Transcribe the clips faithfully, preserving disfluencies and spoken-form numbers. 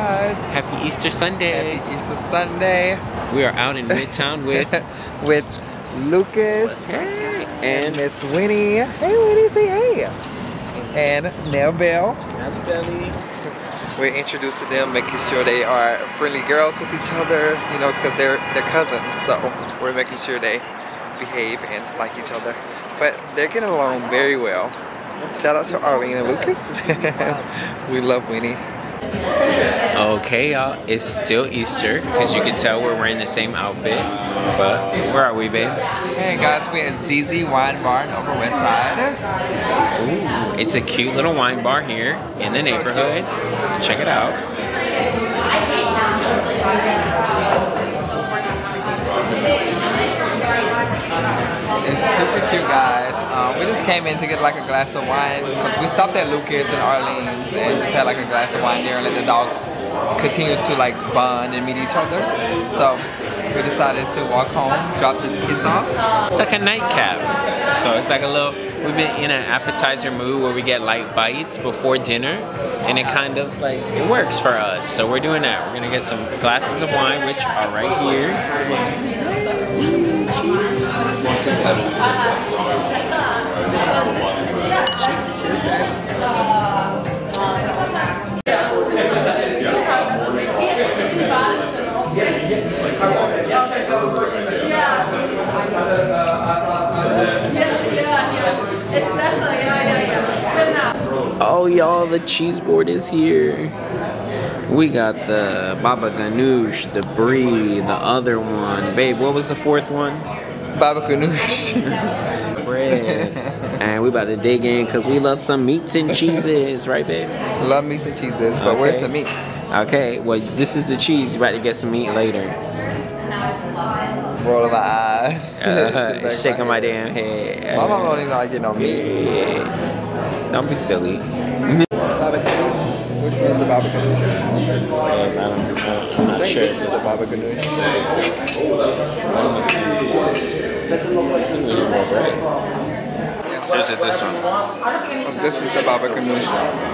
guys. Happy Easter Sunday. Happy Easter Sunday. We are out in Midtown with with Lucas hey. and Miss Winnie. Hey Winnie, say hey. And Nell Bell. We're introducing them, making sure they are friendly girls with each other, you know, because they're they're cousins. So we're making sure they behave and like each other. But they're getting along very well. Shout out to Arlene and Lucas. We love Winnie. Okay, y'all, it's still Easter because you can tell we're wearing the same outfit. But where are we, babe? Hey guys, we're at Z Z Wine Bar on Upper West Side. Ooh, it's a cute little wine bar here in the neighborhood. Check it out. It's super cute, guys. Um, we just came in to get like a glass of wine because we stopped at Lucas and Arlene's and just had like a glass of wine there and let the dogs continue to like bond and meet each other. So we decided to walk home, drop the kids off. It's like a nightcap. So it's like a little, we've been in an appetizer mood where we get light bites before dinner, and it kind of like, it works for us. So we're doing that. We're gonna get some glasses of wine, which are right here. Oh y'all, the cheese board is here. We got the Baba Ganoush, the Brie, the other one. Babe, what was the fourth one? Baba Ganoush. Bread. And we about to dig in because we love some meats and cheeses, right babe? Love meats and cheeses, but okay. Where's the meat? Okay, well this is the cheese. You're about to get some meat later. Roll of my eyes. Uh, shaking my damn head. My mom don't even know I get no meat. Yeah. Don't be silly. Baba Ganoush. Which one's the Baba Ganoush? I don't know. I'm not sure. This is the Baba Ganoush. Or is it this one? Oh, this is the Baba Ganoush.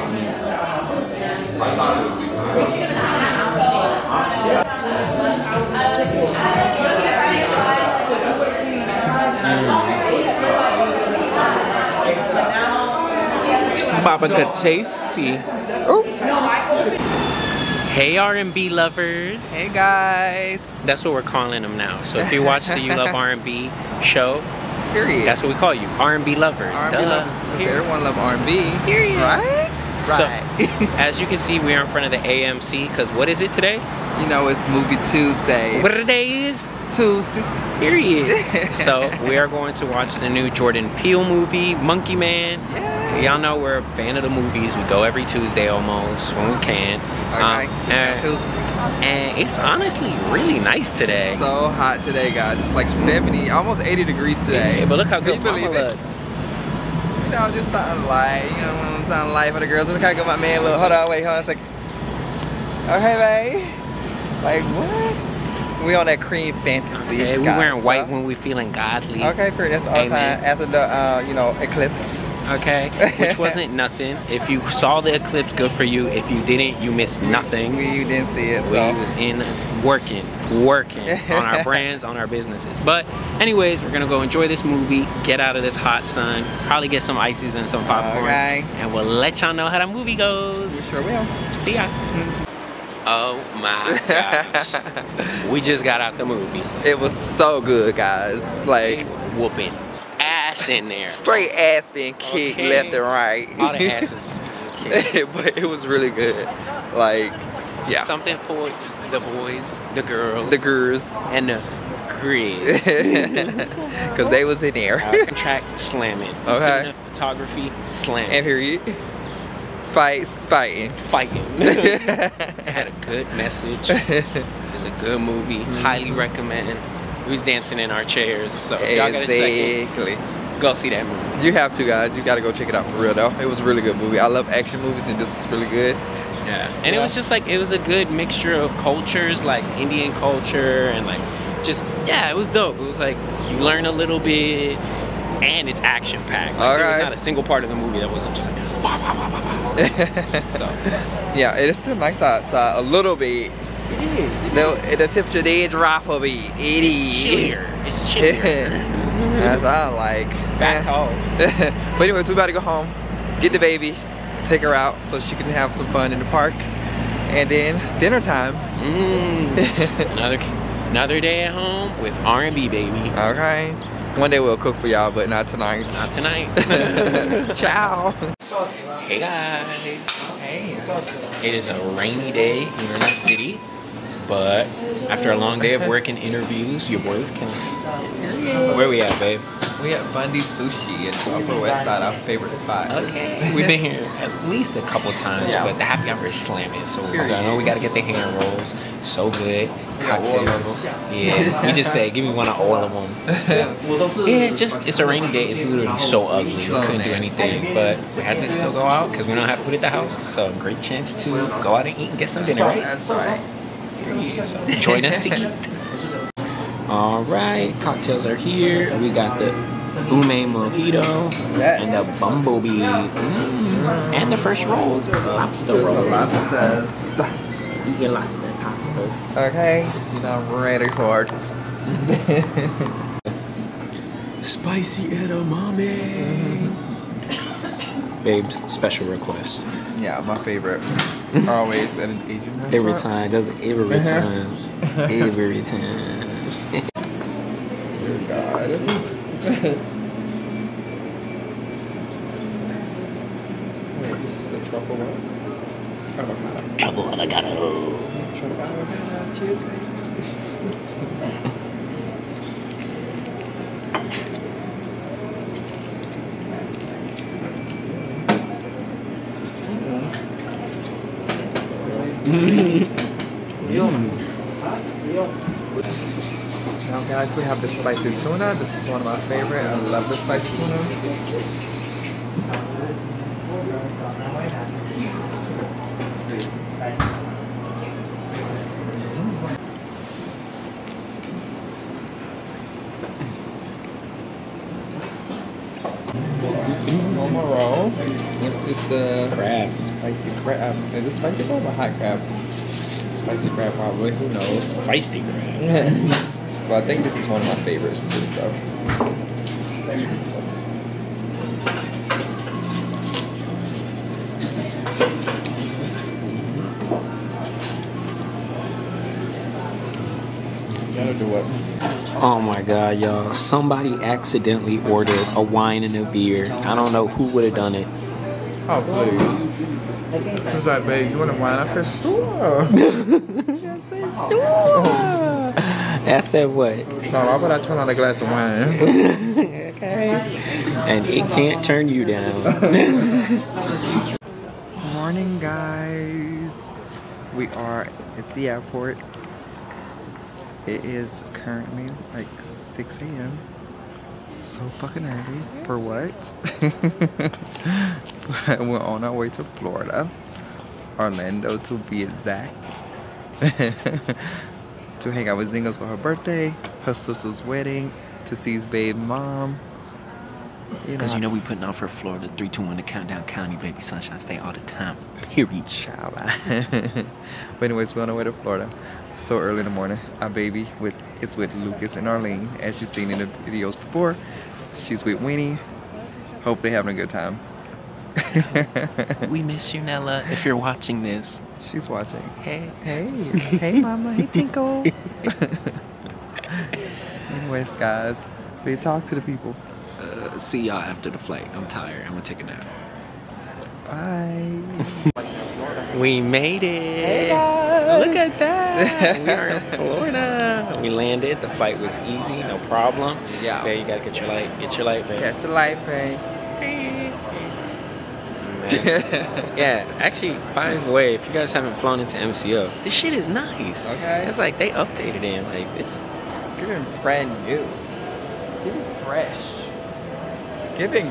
Baba got tasty. Oh. Hey R and B lovers. Hey guys. That's what we're calling them now. So if you watch the You Love R and B show, period. That's what we call you, R and B lovers. R and B lovers, because everyone love R and B. Period. Right? So, right. as you can see, we are in front of the A M C, because what is it today? You know, it's Movie Tuesday. What today is? Tuesday. Period. So, we are going to watch the new Jordan Peele movie, Monkey Man. Yeah. Y'all know we're a fan of the movies. We go every Tuesday almost, when we can. Okay. Um, and, and it's honestly really nice today. So hot today, guys. It's like seventy, almost eighty degrees today. Yeah, but look how good Can you believe Mama it? looks. You know, just something light. You know, something light for the girls. Look how good my man look. Hold on, wait, hold on a second. Okay, babe. Like, what? We on that cream fantasy. Okay, we guys, wearing white so. when we feeling godly. Okay, pretty. That's all Amen. time after the, uh, you know, eclipse. Okay, which wasn't nothing. If you saw the eclipse, good for you. If you didn't, you missed nothing. We didn't see it, We so. was in working, working on our brands, on our businesses. But anyways, we're gonna go enjoy this movie, get out of this hot sun, probably get some ices and some popcorn, okay. And we'll let y'all know how the movie goes. We sure will. See ya. Oh my gosh. We just got out the movie. It was so good, guys. Like, whooping ass in there. Straight ass being kicked Okay. left and right. All the asses was being kicked. But it was really good. Like, yeah. Something for the boys, the girls, The girls. and the grids. Because they was in there. Track slamming. Okay. Cinematography slamming. And period. Fights, fighting. Fighting. It had a good message. It was a good movie. Mm-hmm. Highly recommend. We was dancing in our chairs. So if y'all got a Exactly. second, go see that movie. You have to, guys. You gotta go check it out for real, though. It was a really good movie. I love action movies, and this was really good. Yeah. And it was just like, it was a good mixture of cultures, like Indian culture and like, just, yeah, it was dope. It was like, you learn a little bit and it's action packed. Like, All there right. was not a single part of the movie that wasn't just like, So yeah, it is still nice outside a little bit. it is. The, the temperature did drop a bit. It is. Chillier. It's chillier. That's what I like. Back home. But anyways, we about to go home, get the baby, take her out so she can have some fun in the park, and then dinner time. Mm. another another day at home with R and B, baby. Okay. One day we'll cook for y'all, but not tonight. Not tonight. Ciao. Hey guys. Hey. It is a rainy day here in the city, but after a long day of work and interviews, your boys can. Where we at, babe? We at Bundy Sushi in the Upper West Side, our favorite spot. Okay. We've been here at least a couple times, Yeah. but the happy hour is slamming, so we, Period. I know we gotta get the hand rolls. So good. got all of Cocktails. Yeah. You just say, give me one of all of them. Yeah, just it's a rainy day. It's literally so ugly. We So couldn't do nasty. anything, but we had to still go out because we don't have food at the house. So great chance to go out and eat and get some dinner, right? That's right. Yeah, so join us to eat. All right, cocktails are here. We got the Ume Mojito Yes. and the Bumblebee mm, and the first rolls, lobster rolls. Lobsters. You get lobster pastas. Okay, you know, I'm ready for it. Spicy edamame. Babes, special request. Yeah, my favorite. Always at an Asian restaurant. Every time, does it every time, every time. Dear God. Wait, this is the truffle one? Avocado. Trouble avocado. Truffle avocado. Cheers, mate. Now guys, we have the spicy tuna. This is one of my favorite. I love the spicy tuna. One more roll. This is the Crab. spicy crab. Is it spicy crab or hot crab? Spicy crab probably, who knows? Feisty crab. Well, I think this is one of my favorites too, so. Gotta do it. Oh my god, y'all. Somebody accidentally ordered a wine and a beer. I don't know who would have done it. Oh, please. She's like, babe, you want a wine? I said, sure. I said, sure. I said, what? No, why would I turn on a glass of wine? Okay. And it can't turn you down. Morning, guys. We are at the airport. It is currently like six A M So fucking early. For what? But we're on our way to Florida. Orlando to be exact. To hang out with Zingos for her birthday, her sister's wedding, to see his babe mom. Because you know we putting out for Florida three two one to Countdown County, baby sunshine stay all the time. Period. Ciao. But anyways, we're on our way to Florida. So early in the morning. Our baby with is with Lucas and Arlene, as you've seen in the videos before. She's with Winnie. Hope they're having a good time. We miss you, Nella, if you're watching this. She's watching. Hey. Hey, hey mama, hey Tinkle. Anyways, guys, we talk to the people. Uh, see y'all after the flight. I'm tired. I'm gonna take a nap. Bye. We made it. Hey guys. Look at that. We are in Florida. We landed. The flight was easy, no problem. Yeah. There, you gotta get your light. Get your light, baby. Catch the light, babe. Yeah, actually, by the way, if you guys haven't flown into M C O, this shit is nice. Okay. It's like they updated it. Like this. It's giving brand new. It's giving fresh. It's giving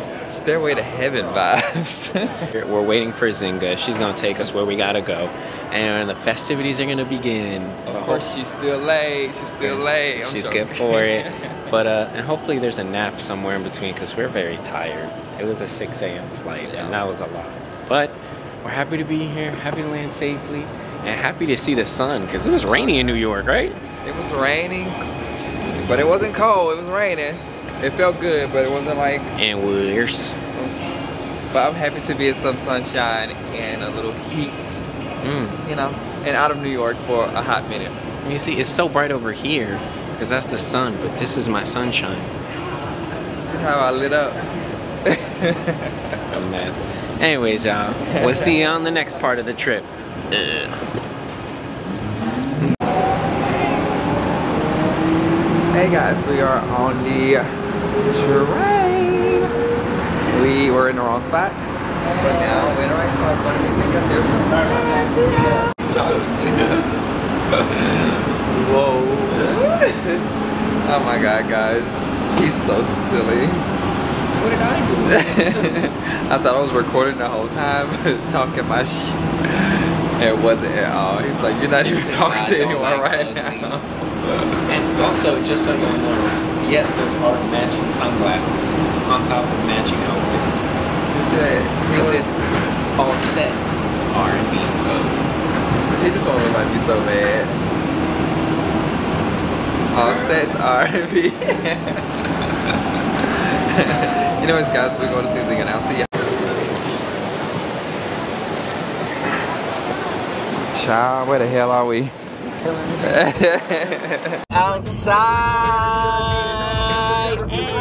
Stairway to Heaven vibes. We're waiting for Zinga. She's gonna take us where we gotta go. and the festivities are gonna begin. Of course, she's still late. She's still late. I'm She's joking. good for it. But uh, and hopefully there's a nap somewhere in between because we're very tired. It was a six A M flight, yeah. And that was a lot. But we're happy to be here, happy to land safely, and happy to see the sun because it was rainy in New York, right? It was raining, but it wasn't cold. It was raining. It felt good, but it wasn't like. And worse. It was, but I'm happy to be in some sunshine and a little heat. Mm. You know, and out of New York for a hot minute. You see, it's so bright over here because that's the sun, but this is my sunshine. You see how I lit up? A mess. Anyways, y'all, we'll see you on the next part of the trip. Ugh. Hey guys, we are on the train. We were in the wrong spot. But now we're in the right spot, but we think us here some magic. Whoa. Oh my god, guys. He's so silly. What did I do? I thought I was recording the whole time, talking my shit. It wasn't at all. He's like, you're not even talking to anyone like right now. And also, just so you know, yes, those are matching sunglasses on top of matching outfits. Because it's all sets R and B. He just want to make me so mad. All sets R and B. Anyways, guys, we're going to see this again. I'll see ya. Child, where the hell are we? Outside.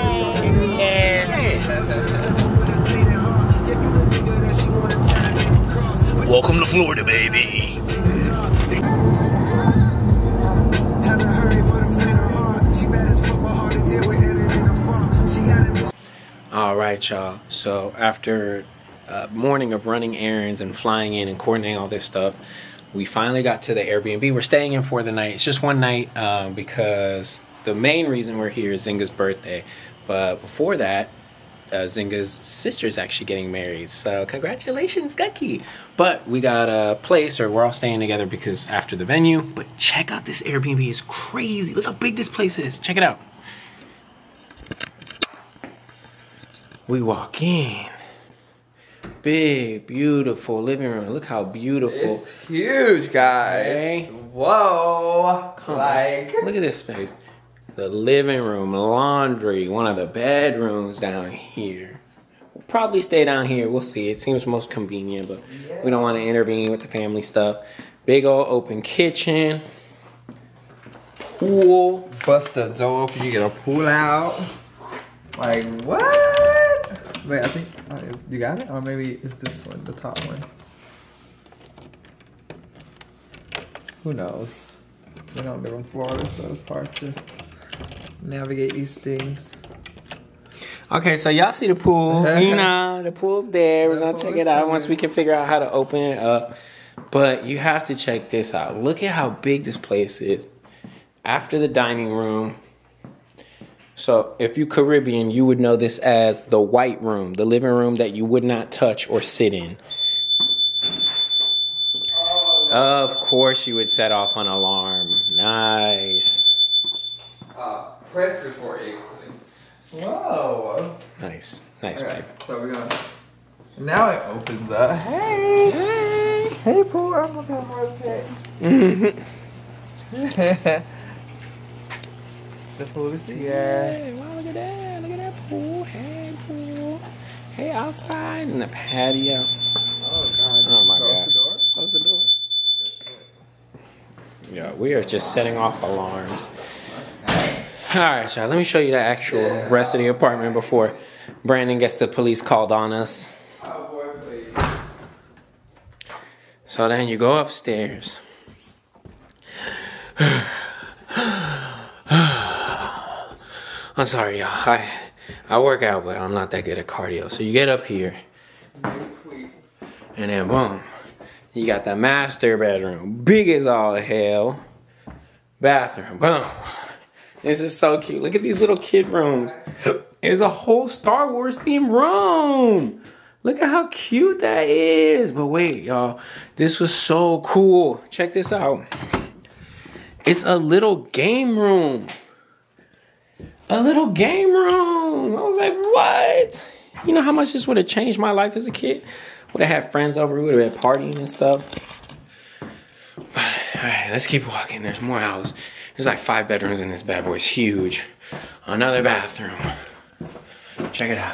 Welcome to Florida, baby. All right, y'all. So after a morning of running errands and flying in and coordinating all this stuff, we finally got to the Airbnb. We're staying in for the night. It's just one night um, because the main reason we're here is Zynga's birthday. But before that, Uh, Zynga's sister is actually getting married, so congratulations, Gucky. But we got a place, or we're all staying together because after the venue. But check out this Airbnb, it's crazy. Look how big this place is. Check it out. We walk in. Big, beautiful living room. Look how beautiful. It's huge, guys. Okay. Whoa. Come like. on. Look at this space. The living room, laundry, one of the bedrooms down here. We'll probably stay down here. We'll see. It seems most convenient, but yeah. We don't want to intervene with the family stuff. Big old open kitchen. Pool. Bust the door open, you get a pool out. Like, what? Wait, I think, uh, you got it? Or maybe it's this one, the top one. Who knows? We don't live in Florida, so it's hard to navigate these things. Okay, so y'all see the pool. You know, the pool's there. We're going to check it out once we can figure out how to open it up. But you have to check this out. Look at how big this place is. After the dining room. So if you're Caribbean, you would know this as the white room. The living room that you would not touch or sit in. Of course you would set off an alarm. Nice. Uh, press before exiting. Whoa. Nice. Nice, okay, babe. So we're gonna... Now it opens up. Hey. Hey. Hey, pool. I almost have more to say. The pool is here. Yeah, wow, look at that. Look at that pool. Hey, pool. Hey, outside in the patio. Oh, God. Oh, my Close God. the door? Close the door. Yeah, we are just setting off alarms. Alright, y'all, let me show you the actual yeah. rest of the apartment before Brandon gets the police called on us. Oh, boy, please. So then you go upstairs. I'm sorry, y'all. I, I work out, but I'm not that good at cardio. So you get up here. And then, boom. You got the master bedroom. Big as all hell. Bathroom. Boom. This is so cute. Look at these little kid rooms. There's a whole Star Wars themed room. Look at how cute that is. But wait, y'all. This was so cool. Check this out. It's a little game room. A little game room. I was like, what? You know how much this would have changed my life as a kid? Would have had friends over. We would have been partying and stuff. All right, let's keep walking. There's more house. There's like five bedrooms in this bad boy. It's huge. Another bathroom. Check it out.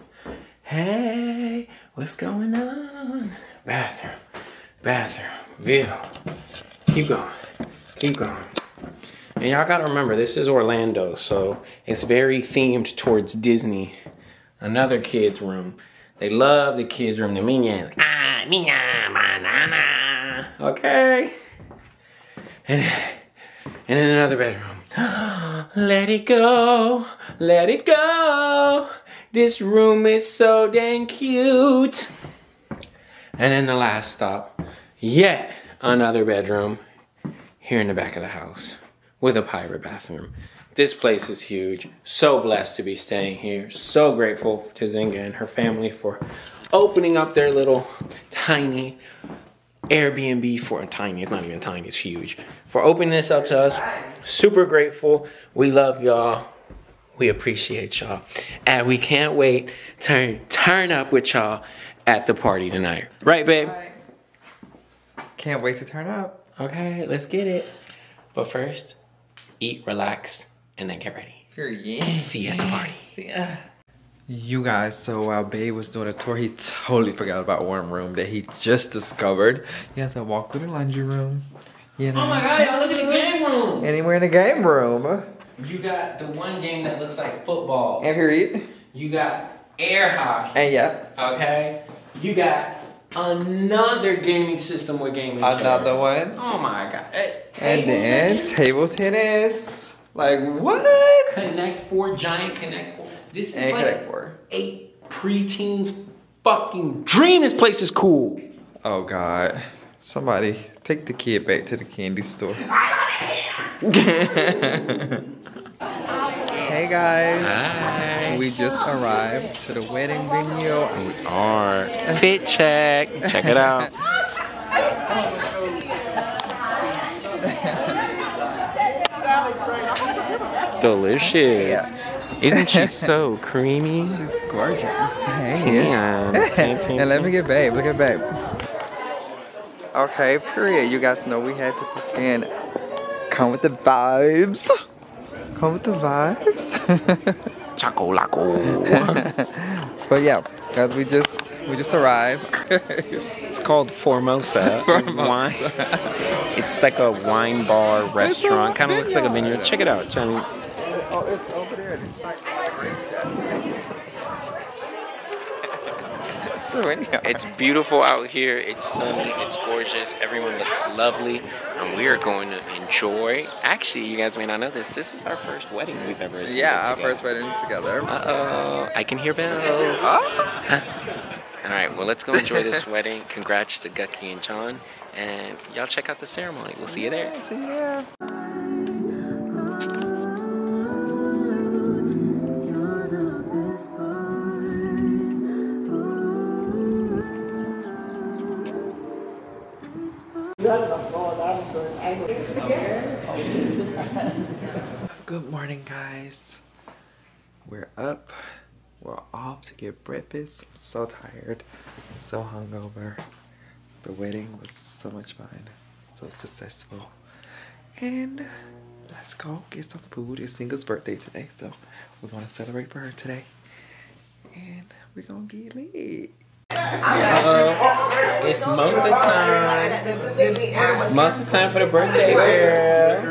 Hey, what's going on? Bathroom. Bathroom. View. Keep going. Keep going. And y'all gotta remember, this is Orlando, so it's very themed towards Disney. Another kid's room. They love the kids' room. The minions. Ah, minya, banana. Okay. And, and then another bedroom. Let it go. Let it go. This room is so dang cute. And then the last stop. Yet another bedroom here in the back of the house with a pirate bathroom. This place is huge. So blessed to be staying here. So grateful to Zinga and her family for opening up their little tiny Airbnb for a tiny. It's not even tiny. It's huge. For opening this up to us. Super grateful. We love y'all. We appreciate y'all. And we can't wait to turn up with y'all at the party tonight. Right, babe? Right. Can't wait to turn up. Okay, let's get it. But first, eat, relax, and then get ready. Period. See you at the party. See ya. You guys, so while Babe was doing a tour, he totally forgot about one room that he just discovered. You have to walk through the laundry room. You know. Oh my god, y'all look at the game room. Anywhere in the game room. You got the one game that looks like football. And period. You got air hockey. And yeah. Okay. You got another gaming system with gaming chairs. Another one. Oh my god. Hey, and then tennis. Table tennis. Like what? Connect Four, giant Connect Four. This is and like Connect Four. a preteens fucking dream. This place is cool. Oh god. Somebody take the kid back to the candy store. Hey guys. Hi. We just arrived to the wedding venue. We are. Fit check. Check it out. Delicious. Isn't she so creamy? She's gorgeous. Hey. Damn. Damn, damn, And let me damn. get Babe. Look at Babe. Okay, period. You guys know we had to fucking come with the vibes. Come with the vibes. Choco Laco. But yeah, guys, we just we just arrived. It's called Formosa. Formosa. Wine. It's like a wine bar restaurant. Kind of looks like a vineyard. Check it out, Johnny. Oh, it's over there. It's like It's beautiful out here. It's sunny. It's gorgeous. Everyone looks lovely. And we are going to enjoy. Actually, you guys may not know this. This is our first wedding we've ever attended. Yeah, our together. first wedding together. Uh-oh. I can hear bells. Oh. All right, well, let's go enjoy this wedding. Congrats to Gucky and John. And y'all check out the ceremony. We'll see you there. See you there. Good morning, guys. We're up. We're off to get breakfast. I'm so tired, so hungover. The wedding was so much fun, so successful. And let's go get some food. It's Zinga's birthday today, so we're gonna celebrate for her today. And we're gonna get lit. Uh-oh. It's Mosa time. Mosa time for the birthday girl.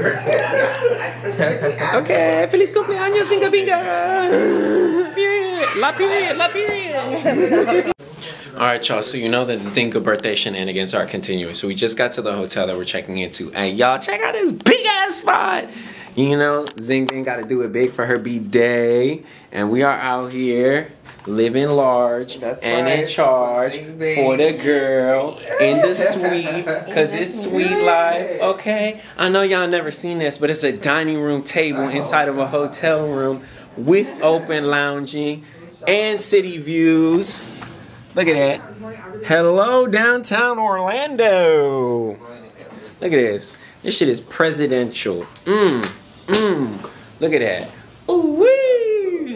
Okay, feliz cumpleaños, Zinga Binga. Period. La period. La period. Alright, y'all, so you know that the Zinga birthday shenanigans are continuing. So we just got to the hotel that we're checking into. And y'all, check out this big ass spot. You know, Zinga got to do it big for her B-Day. And we are out here living large. That's and right. in charge for the girl in the suite. Because it's sweet life, okay? I know y'all never seen this, but it's a dining room table inside of a hotel room with open lounging and city views. Look at that. Hello, downtown Orlando. Look at this. This shit is presidential. Mmm. Mmm. Look at that. Ooh wee.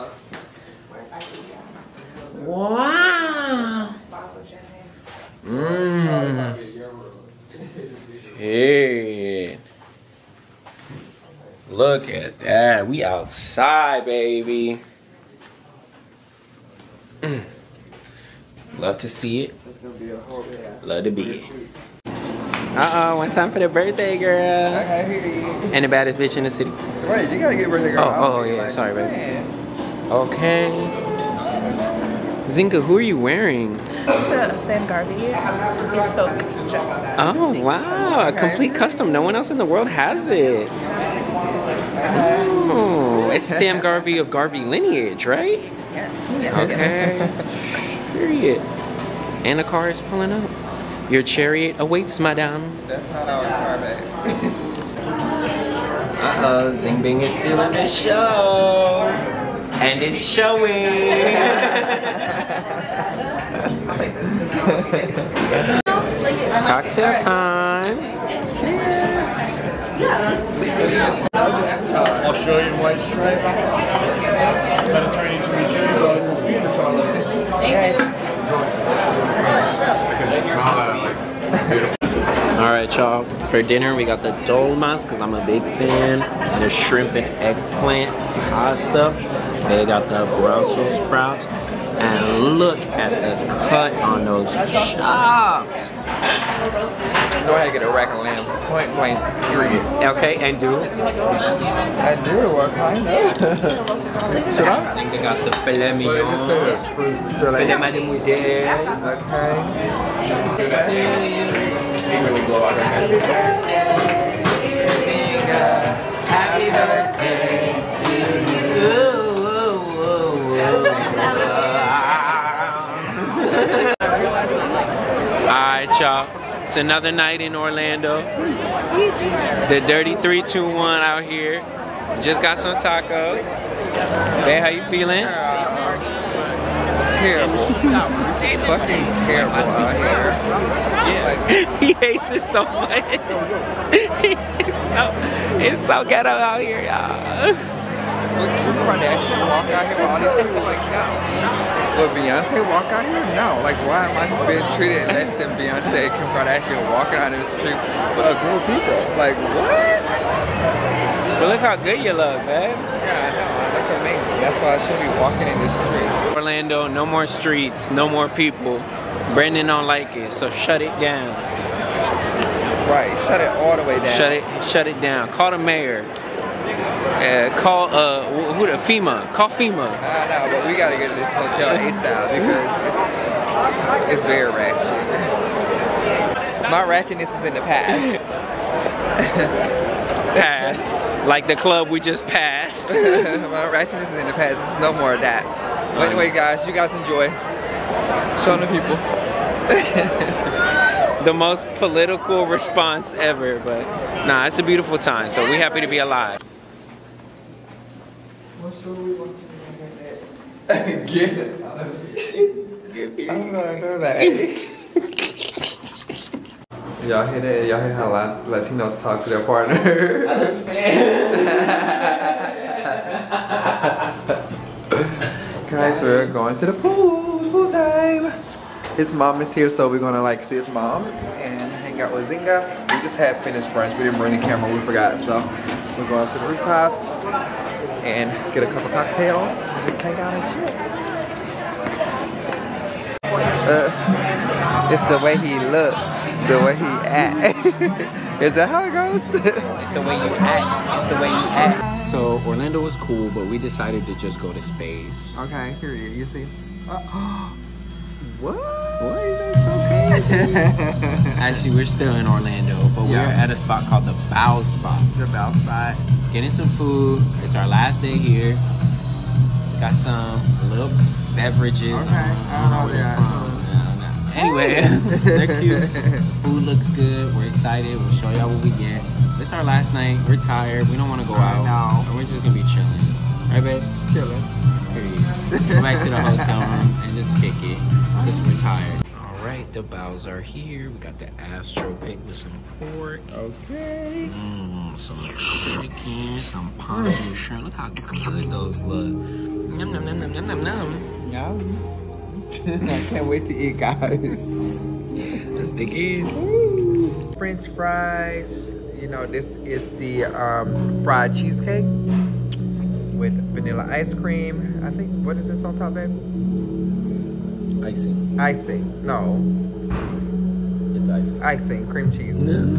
Wow. Mmm. Hey. Look at that. We outside, baby. Mm. Love to see it. Love to be it. Uh-oh, one time for the birthday girl. Okay, here you go. And the baddest bitch in the city. Wait, you gotta get birthday girl. Oh, oh yeah, sorry, baby. Okay. Zinga, who are you wearing? It's a Sam Garvey bespoke jacket. Oh, wow. A complete custom. No one else in the world has it. Oh, it's Sam Garvey of Garvey lineage, right? Yes. Yes. Okay. Period. And the car is pulling up. Your chariot awaits, madame. That's not our car, babe. Uh-oh, Zing Bing is still in the show. And it's showing. Cocktail time. Cheers. I'll show you white stripe. Mediterranean chimichurri, garlic confit, and chocolate. All right, y'all. For dinner, we got the dolmas because I'm a big fan. The shrimp and eggplant pasta. They got the Brussels sprouts. And look at the cut on those chops. Go ahead and get a rack of lambs. Point blank, period. Okay, and do. I do, what kind of? Should I? I think they got the filet mignon. Filet mademoiselle. Okay. Really blow out her head. Happy birthday to you. Alright, y'all. It's another night in Orlando. The Dirty three two one out here. Just got some tacos. Babe, how you feeling? It's terrible. It's fucking terrible out here. Yeah. He hates it so much. it's so it's so ghetto out here, y'all. Would Kim Kardashian walk out here with all these people? Like, no. Would Beyonce walk out here? No. Like, why am I being treated less than Beyonce and Kim Kardashian walking out in the street with a group of people? Like, what? But look how good you look, man. Yeah, I know. I look amazing. That's why I should be walking in the street. Orlando, no more streets, no more people. Brandon don't like it, so shut it down. Right. Shut it all the way down. Shut it, shut it down. Call the mayor. Uh, call uh who the FEMA? Call FEMA. I know, but we gotta get to this hotel ASAP because it's, it's very ratchet. My ratchetness is in the past. Passed. Like the club we just passed. My ratchetness is in the past. There's no more of that. But anyway, guys, you guys enjoy. Show the people. The most political response ever, but nah, it's a beautiful time. So we happy to be alive. What show we watching? Get it. I'm not doing that. Y'all hear that? Y'all hear how Latinos talk to their partner? Guys, we're going to the pool. Pool time. His mom is here, so we're gonna like see his mom and hang out with Zinga. We just had finished brunch. We didn't bring the camera. We forgot, so we're going up to the rooftop and get a couple cocktails and just hang out and chill. Uh, it's the way he look, the way he act. Is that how it goes? It's the way you act. It's the way you act. So Orlando was cool, but we decided to just go to space. Okay, here you, you see. Uh, what? What is that so crazy? Actually, we're still in Orlando, but Yeah. we're at a spot called the Bow Spot. The bow spot. Getting some food. It's our last day here. Got some little beverages. Okay, I don't know where they're that, from. so- I don't know. Anyway, they're cute. The food looks good. We're excited. We'll show y'all what we get. It's our last night. We're tired. We don't want to go I out. know. And we're just gonna be chilling. Right, babe? Chilling. Period. Go back to the hotel room and just kick it because we're tired. All right, the bows are here. We got the Astro Pig with some pork. Okay. Mmm, some chicken, some ponzu shrimp. Look how good those look. Yum, yum, yum, yum, yum, yum, yum. Yum. I can't wait to eat, guys. Let's dig in. French fries. You know, this is the um, fried cheesecake with vanilla ice cream. I think, what is this on top, baby? Icing. Icing. No. It's icing. Icing, cream cheese.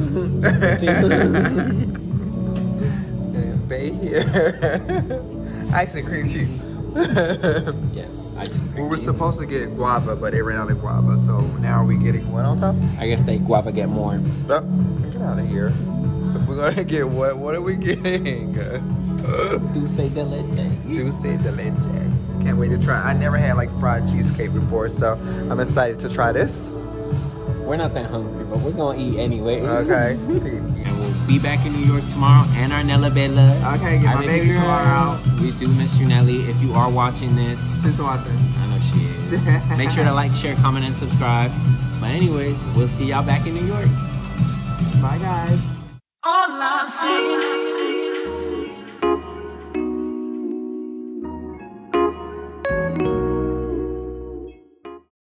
And bay here. Icing, cream cheese. Yes, icing cream We were cheese. supposed to get guava, but they ran out of guava. So now we're getting what on top? I guess they guava get more. Oh, get out of here. We're gonna get what? What are we getting? Dulce de leche. Dulce de leche. Can't wait to try. I never had like fried cheesecake before, so I'm excited to try this. We're not that hungry, but we're gonna eat anyway. Okay. And we'll be back in New York tomorrow, and our Nella Bella. Okay, get Our my baby girl. tomorrow. We do miss you, Nelly. If you are watching this, She's watching. I know she is. Make sure to like, share, comment, and subscribe. But anyways, we'll see y'all back in New York. Bye, guys. All I'm saying